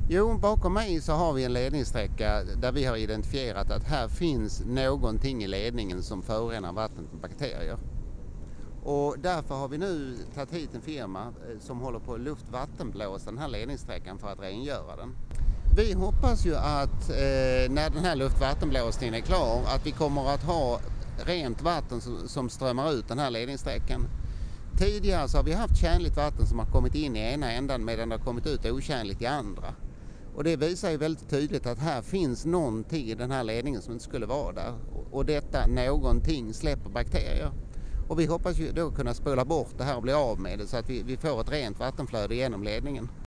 Jo, bakom mig så har vi en ledningssträcka där vi har identifierat att här finns någonting i ledningen som förorenar vattnet med bakterier. Och därför har vi nu tagit hit en firma som håller på att luft-vattenblåsa den här ledningssträckan för att rengöra den. Vi hoppas ju att när den här luft-vattenblåsningen är klar att vi kommer att ha rent vatten som strömmar ut den här ledningssträckan. Tidigare så har vi haft tjänligt vatten som har kommit in i ena ändan medan det har kommit ut otjänligt i andra. Och det visar ju väldigt tydligt att här finns någonting i den här ledningen som inte skulle vara där. Och detta någonting släpper bakterier. Och vi hoppas ju då kunna spola bort det här och bli av med det så att vi får ett rent vattenflöde genom ledningen.